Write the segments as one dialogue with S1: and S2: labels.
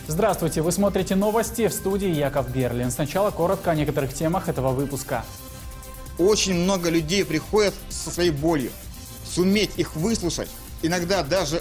S1: Здравствуйте, вы смотрите новости, в студии Яков Берлин. Сначала коротко о некоторых темах этого выпуска.
S2: Очень много людей приходят со своей болью. Суметь их выслушать, иногда даже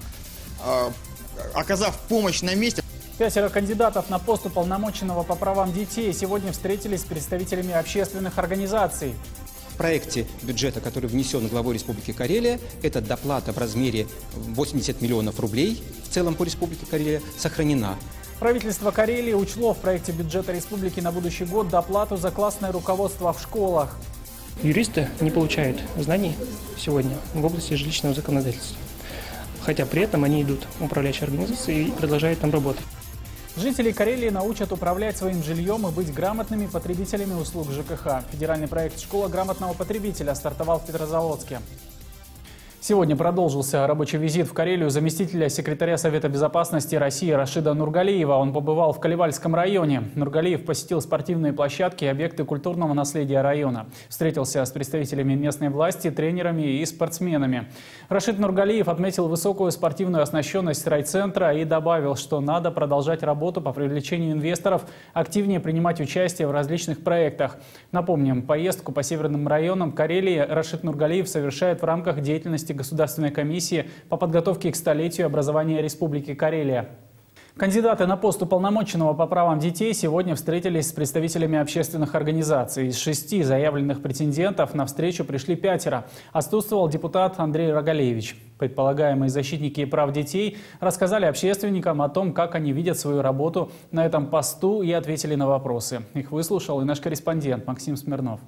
S2: оказав помощь на месте.
S1: 5 кандидатов на пост уполномоченного по правам детей сегодня встретились с представителями общественных организаций.
S3: В проекте бюджета, который внесен главой Республики Карелия, эта доплата в размере 80 миллионов рублей в целом по Республике Карелия сохранена.
S1: Правительство Карелии учло в проекте бюджета республики на будущий год доплату за классное руководство в школах.
S4: Юристы не получают знаний сегодня в области жилищного законодательства, хотя при этом они идут в управляющие организации и продолжают там работать.
S1: Жителей Карелии научат управлять своим жильем и быть грамотными потребителями услуг ЖКХ. Федеральный проект «Школа грамотного потребителя» стартовал в Петрозаводске. Сегодня продолжился рабочий визит в Карелию заместителя секретаря Совета безопасности России Рашида Нургалиева. Он побывал в Калевальском районе. Нургалиев посетил спортивные площадки и объекты культурного наследия района. Встретился с представителями местной власти, тренерами и спортсменами. Рашид Нургалиев отметил высокую спортивную оснащенность райцентра и добавил, что надо продолжать работу по привлечению инвесторов, активнее принимать участие в различных проектах. Напомним, поездку по северным районам Карелии Рашид Нургалиев совершает в рамках деятельности Государственной комиссии по подготовке к столетию образования Республики Карелия. Кандидаты на пост уполномоченного по правам детей сегодня встретились с представителями общественных организаций. Из 6 заявленных претендентов на встречу пришли 5. Отсутствовал депутат Андрей Рогалевич. Предполагаемые защитники прав детей рассказали общественникам о том, как они видят свою работу на этом посту, и ответили на вопросы. Их выслушал и наш корреспондент Максим Смирнов.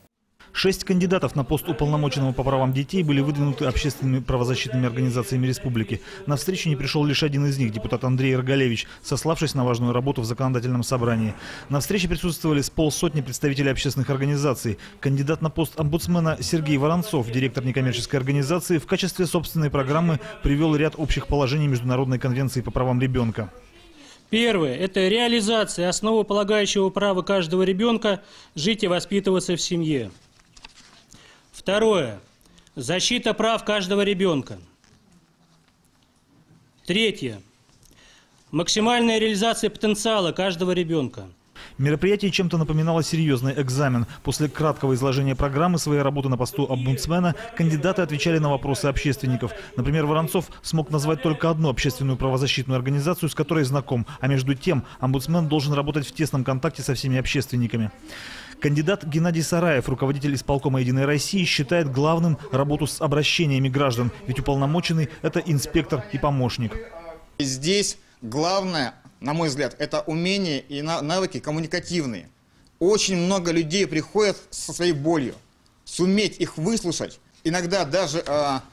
S5: 6 кандидатов на пост уполномоченного по правам детей были выдвинуты общественными правозащитными организациями республики. На встречу не пришел лишь один из них, депутат Андрей Рогалевич, сославшись на важную работу в законодательном собрании. На встрече присутствовали с полсотни представителей общественных организаций. Кандидат на пост омбудсмена Сергей Воронцов, директор некоммерческой организации, в качестве собственной программы привел ряд общих положений Международной конвенции по правам ребенка.
S6: Первое – это реализация основополагающего права каждого ребенка жить и воспитываться в семье. Второе – защита прав каждого ребенка. Третье – максимальная реализация потенциала каждого ребенка.
S5: Мероприятие чем-то напоминало серьезный экзамен. После краткого изложения программы своей работы на посту омбудсмена кандидаты отвечали на вопросы общественников. Например, Воронцов смог назвать только одну общественную правозащитную организацию, с которой знаком. А между тем, омбудсмен должен работать в тесном контакте со всеми общественниками. Кандидат Геннадий Сараев, руководитель исполкома «Единой России», считает главным работу с обращениями граждан. Ведь уполномоченный – это инспектор и помощник.
S2: Здесь главное, на мой взгляд, это умения и навыки коммуникативные. Очень много людей приходят со своей болью. Суметь их выслушать, иногда даже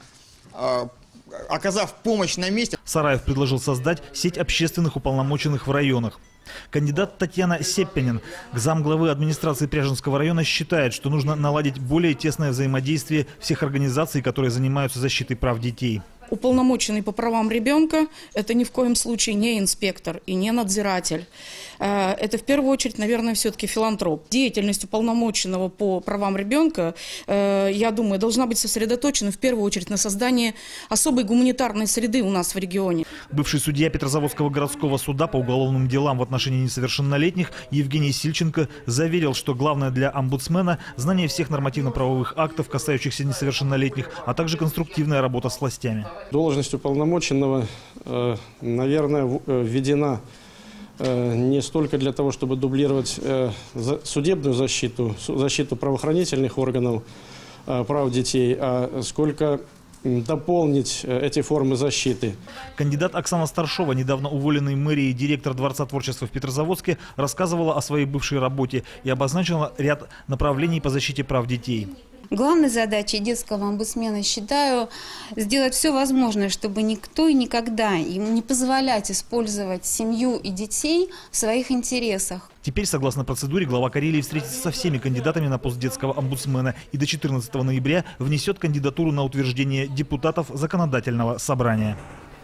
S2: оказав помощь на месте.
S5: Сараев предложил создать сеть общественных уполномоченных в районах. Кандидат Татьяна Сеппенин, замглавы администрации Пряженского района, считает, что нужно наладить более тесное взаимодействие всех организаций, которые занимаются защитой прав детей.
S7: Уполномоченный по правам ребенка – это ни в коем случае не инспектор и не надзиратель. Это в первую очередь, наверное, все-таки филантроп. Деятельность уполномоченного по правам ребенка, я думаю, должна быть сосредоточена в первую очередь на создании особой гуманитарной среды у нас в регионе.
S5: Бывший судья Петрозаводского городского суда по уголовным делам в отношении несовершеннолетних Евгений Сильченко заверил, что главное для омбудсмена – знание всех нормативно-правовых актов, касающихся несовершеннолетних, а также конструктивная работа с властями.
S8: Должность уполномоченного, наверное, введена не столько для того, чтобы дублировать судебную защиту, защиту правоохранительных органов прав детей, а сколько дополнить эти формы защиты.
S5: Кандидат Оксана Старшова, недавно уволенный мэрией директор Дворца творчества в Петрозаводске, рассказывала о своей бывшей работе и обозначила ряд направлений по защите прав детей.
S9: Главной задачей детского омбудсмена считаю сделать все возможное, чтобы никто и никогда им не позволять использовать семью и детей в своих интересах.
S5: Теперь, согласно процедуре, глава Карелии встретится со всеми кандидатами на пост детского омбудсмена и до 14 ноября внесет кандидатуру на утверждение депутатов законодательного собрания.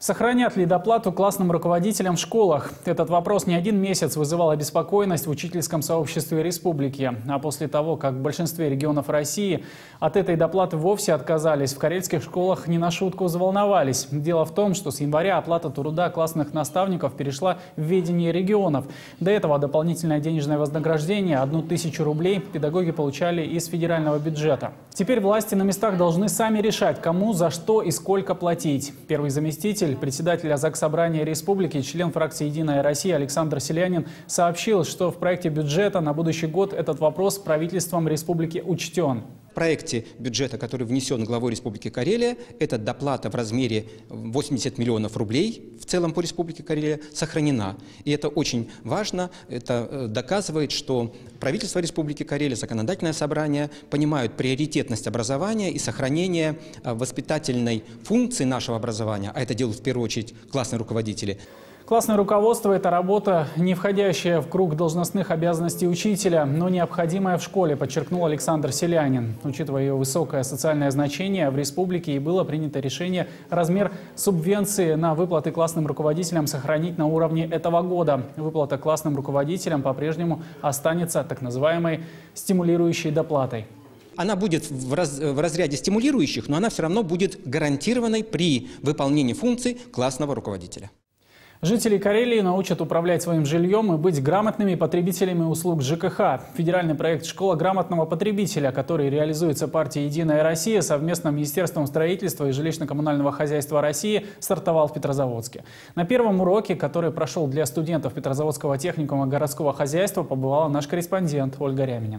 S1: Сохранят ли доплату классным руководителям в школах? Этот вопрос не один месяц вызывал обеспокоенность в учительском сообществе республики. А после того, как в большинстве регионов России от этой доплаты вовсе отказались, в карельских школах не на шутку взволновались. Дело в том, что с января оплата труда классных наставников перешла в ведение регионов. До этого дополнительное денежное вознаграждение 1000 рублей педагоги получали из федерального бюджета. Теперь власти на местах должны сами решать, кому, за что и сколько платить. Первый заместитель председателя Заксобрания Республики, член фракции «Единая Россия» Александр Селянин сообщил, что в проекте бюджета на будущий год этот вопрос правительством республики учтен.
S3: В проекте бюджета, который внесен главой Республики Карелия, эта доплата в размере 80 миллионов рублей в целом по Республике Карелия сохранена. И это очень важно. Это доказывает, что правительство Республики Карелия, законодательное собрание понимают приоритетность образования и сохранение воспитательной функции нашего образования, а это делают в первую очередь классные руководители.
S1: Классное руководство – это работа, не входящая в круг должностных обязанностей учителя, но необходимая в школе, подчеркнул Александр Селянин. Учитывая ее высокое социальное значение, в республике и было принято решение размер субвенции на выплаты классным руководителям сохранить на уровне этого года. Выплата классным руководителям по-прежнему останется так называемой стимулирующей доплатой.
S3: Она будет в разряде стимулирующих, но она все равно будет гарантированной при выполнении функций классного руководителя.
S1: Жителей Карелии научат управлять своим жильем и быть грамотными потребителями услуг ЖКХ. Федеральный проект «Школа грамотного потребителя», который реализуется партией «Единая Россия» совместно с Министерством строительства и жилищно-коммунального хозяйства России, стартовал в Петрозаводске. На первом уроке, который прошел для студентов Петрозаводского техникума городского хозяйства, побывала наш корреспондент Ольга Ряминин.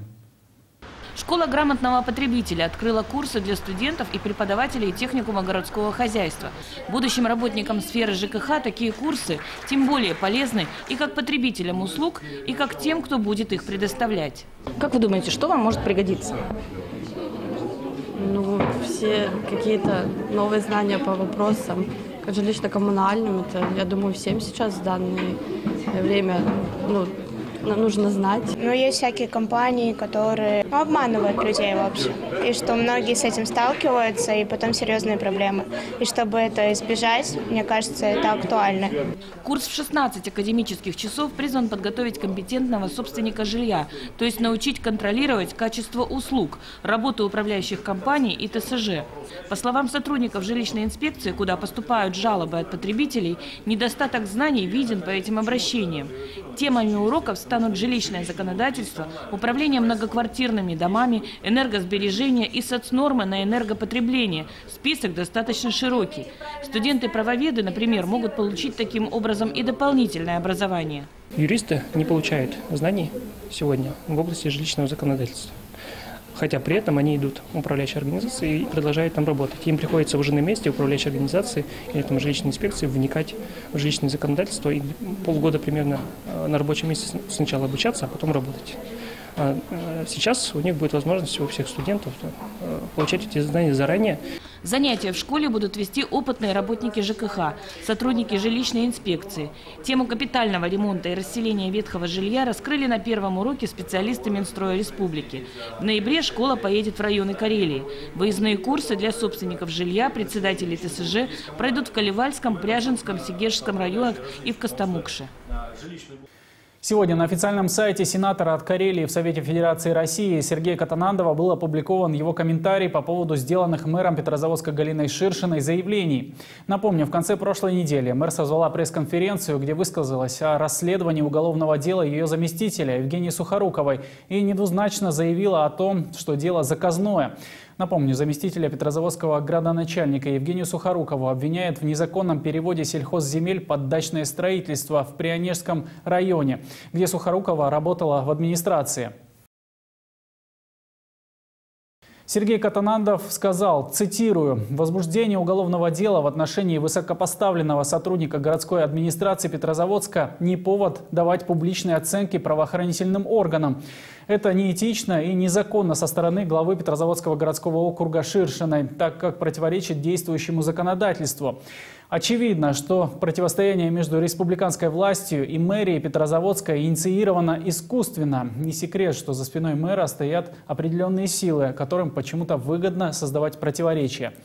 S10: Школа грамотного потребителя открыла курсы для студентов и преподавателей техникума городского хозяйства. Будущим работникам сферы ЖКХ такие курсы тем более полезны и как потребителям услуг, и как тем, кто будет их предоставлять.
S11: Как вы думаете, что вам может пригодиться?
S12: Ну, все какие-то новые знания по вопросам жилищно-коммунальным. Это, я думаю, всем сейчас в данное время нужно знать.
S13: Но есть всякие компании, которые обманывают людей, в общем. И что многие с этим сталкиваются, и потом серьезные проблемы. И чтобы это избежать, мне кажется, это актуально.
S10: Курс в 16 академических часов призван подготовить компетентного собственника жилья, то есть научить контролировать качество услуг, работу управляющих компаний и ТСЖ. По словам сотрудников жилищной инспекции, куда поступают жалобы от потребителей, недостаток знаний виден по этим обращениям. Темами уроков станут жилищное законодательство, управление многоквартирными домами, энергосбережение и соцнормы на энергопотребление. Список достаточно широкий. Студенты-правоведы, например, могут получить таким образом и дополнительное образование.
S4: Юристы не получают знаний сегодня в области жилищного законодательства. Хотя при этом они идут в управляющие организации и продолжают там работать. Им приходится уже на месте управляющей организации или там, жилищной инспекции вникать в жилищное законодательство и полгода примерно на рабочем месте сначала обучаться, а потом работать. Сейчас у них будет возможность у всех студентов получать эти знания заранее.
S10: Занятия в школе будут вести опытные работники ЖКХ, сотрудники жилищной инспекции. Тему капитального ремонта и расселения ветхого жилья раскрыли на первом уроке специалисты Минстроя Республики. В ноябре школа поедет в районы Карелии. Выездные курсы для собственников жилья, председателей ТСЖ пройдут в Калевальском, Пряженском, Сегежском районах и в Костомукше.
S1: Сегодня на официальном сайте сенатора от Карелии в Совете Федерации России Сергея Катанандова был опубликован его комментарий по поводу сделанных мэром Петрозаводска Галиной Ширшиной заявлений. Напомню, в конце прошлой недели мэр созвала пресс-конференцию, где высказалась о расследовании уголовного дела ее заместителя Евгении Сухоруковой и недвузначно заявила о том, что дело заказное. Напомню, заместителя Петрозаводского градоначальника Евгению Сухорукову обвиняют в незаконном переводе сельхозземель под дачное строительство в Прионежском районе, где Сухорукова работала в администрации. Сергей Катанандов сказал, цитирую, «Возбуждение уголовного дела в отношении высокопоставленного сотрудника городской администрации Петрозаводска не повод давать публичные оценки правоохранительным органам. Это неэтично и незаконно со стороны главы Петрозаводского городского округа Ширшиной, так как противоречит действующему законодательству. Очевидно, что противостояние между республиканской властью и мэрией Петрозаводска инициировано искусственно. Не секрет, что за спиной мэра стоят определенные силы, которым почему-то выгодно создавать противоречия.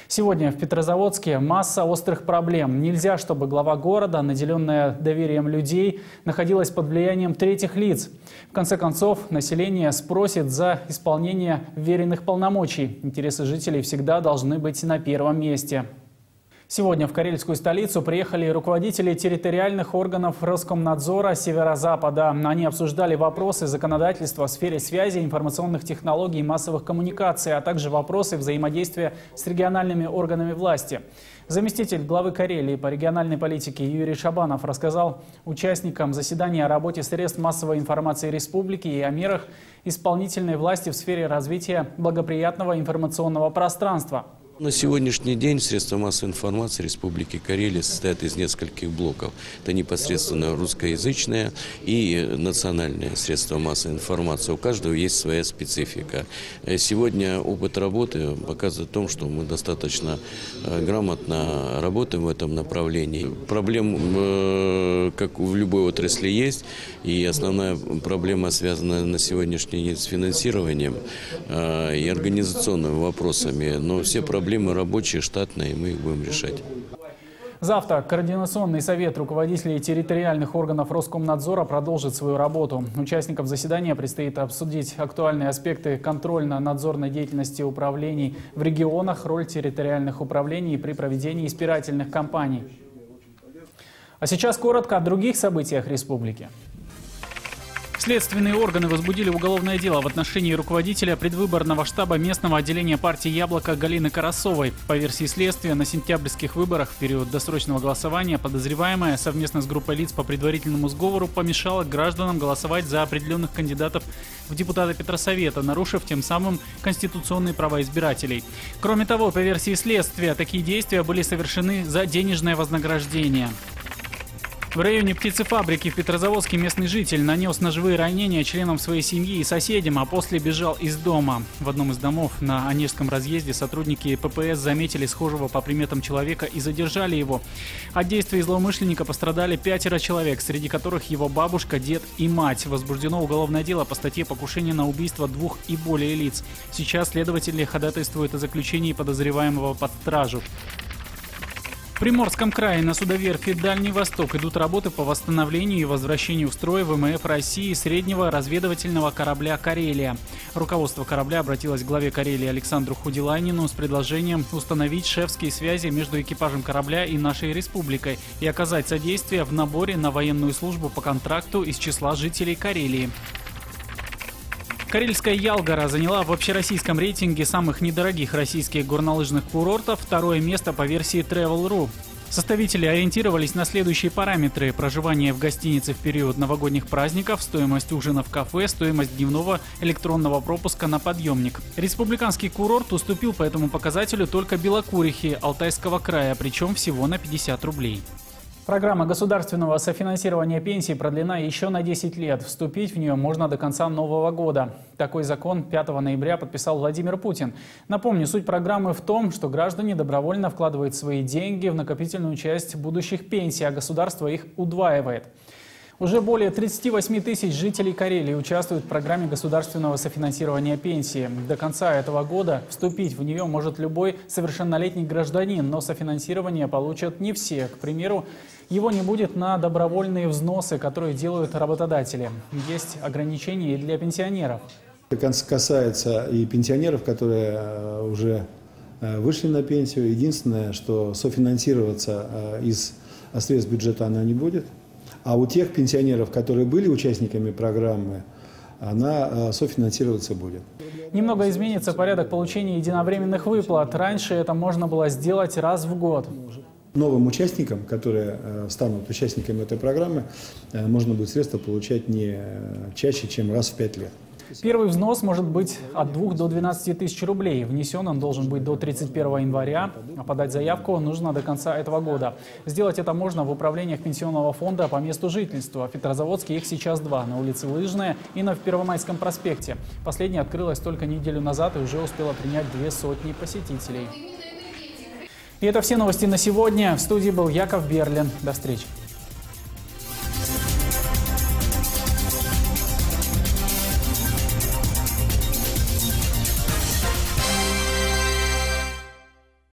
S1: Сегодня в Петрозаводске масса острых проблем. Нельзя, чтобы глава города, наделенная доверием людей, находилась под влиянием третьих лиц. В конце концов, население спросит за исполнение вверенных полномочий. Интересы жителей всегда должны быть на первом месте. Сегодня в карельскую столицу приехали руководители территориальных органов Роскомнадзора Северо-Запада. Они обсуждали вопросы законодательства в сфере связи, информационных технологий и массовых коммуникаций, а также вопросы взаимодействия с региональными органами власти. Заместитель главы Карелии по региональной политике Юрий Шабанов рассказал участникам заседания о работе средств массовой информации республики и о мерах исполнительной власти в сфере развития благоприятного информационного пространства.
S14: На сегодняшний день средства массовой информации Республики Карелия состоят из нескольких блоков. Это непосредственно русскоязычные и национальные средства массовой информации. У каждого есть своя специфика. Сегодня опыт работы показывает о том, что мы достаточно грамотно работаем в этом направлении. Проблем, как в любой отрасли, есть. И основная проблема связана на сегодняшний день с финансированием и организационными вопросами. Но все проблемы рабочие, штатные, мы их будем решать.
S1: Завтра Координационный совет руководителей территориальных органов Роскомнадзора продолжит свою работу. Участникам заседания предстоит обсудить актуальные аспекты контрольно-надзорной деятельности управлений в регионах, роль территориальных управлений при проведении избирательных кампаний. А сейчас коротко о других событиях республики. Следственные органы возбудили уголовное дело в отношении руководителя предвыборного штаба местного отделения партии «Яблоко» Галины Карасовой. По версии следствия, на сентябрьских выборах в период досрочного голосования подозреваемая совместно с группой лиц по предварительному сговору помешала гражданам голосовать за определенных кандидатов в депутаты Петросовета, нарушив тем самым конституционные права избирателей. Кроме того, по версии следствия, такие действия были совершены за денежное вознаграждение. В районе птицефабрики в Петрозаводске местный житель нанес ножевые ранения членам своей семьи и соседям, а после бежал из дома. В одном из домов на Онежском разъезде сотрудники ППС заметили схожего по приметам человека и задержали его. От действий злоумышленника пострадали 5 человек, среди которых его бабушка, дед и мать. Возбуждено уголовное дело по статье «Покушение на убийство 2 и более лиц». Сейчас следователи ходатайствуют о заключении подозреваемого под стражу. В Приморском крае на судоверфи «Дальний Восток» идут работы по восстановлению и возвращению в строй ВМФ России среднего разведывательного корабля «Карелия». Руководство корабля обратилось к главе Карелии Александру Худилайнину с предложением установить шефские связи между экипажем корабля и нашей республикой и оказать содействие в наборе на военную службу по контракту из числа жителей Карелии. Карельская Ялгора заняла в общероссийском рейтинге самых недорогих российских горнолыжных курортов второе место по версии Travel.ru. Составители ориентировались на следующие параметры: проживание в гостинице в период новогодних праздников, стоимость ужина в кафе, стоимость дневного электронного пропуска на подъемник. Республиканский курорт уступил по этому показателю только Белокурихе Алтайского края, причем всего на 50 рублей. Программа государственного софинансирования пенсий продлена еще на 10 лет. Вступить в нее можно до конца нового года. Такой закон 5 ноября подписал Владимир Путин. Напомню, суть программы в том, что граждане добровольно вкладывают свои деньги в накопительную часть будущих пенсий, а государство их удваивает. Уже более 38 тысяч жителей Карелии участвуют в программе государственного софинансирования пенсии. До конца этого года вступить в нее может любой совершеннолетний гражданин, но софинансирование получат не все. К примеру, его не будет на добровольные взносы, которые делают работодатели. Есть ограничения и для пенсионеров.
S15: Это касается и пенсионеров, которые уже вышли на пенсию. Единственное, что софинансироваться из средств бюджета она не будет. А у тех пенсионеров, которые были участниками программы, она софинансироваться будет.
S1: Немного изменится порядок получения единовременных выплат. Раньше это можно было сделать раз в год.
S15: Новым участникам, которые станут участниками этой программы, можно будет средства получать не чаще, чем раз в 5 лет.
S1: Первый взнос может быть от 2 до 12 тысяч рублей. Внесен он должен быть до 31 января, а подать заявку нужно до конца этого года. Сделать это можно в управлениях пенсионного фонда по месту жительства. В Петрозаводске их сейчас 2, на улице Лыжная и на Первомайском проспекте. Последняя открылась только неделю назад и уже успела принять 200 посетителей. И это все новости на сегодня. В студии был Яков Берлин. До встречи.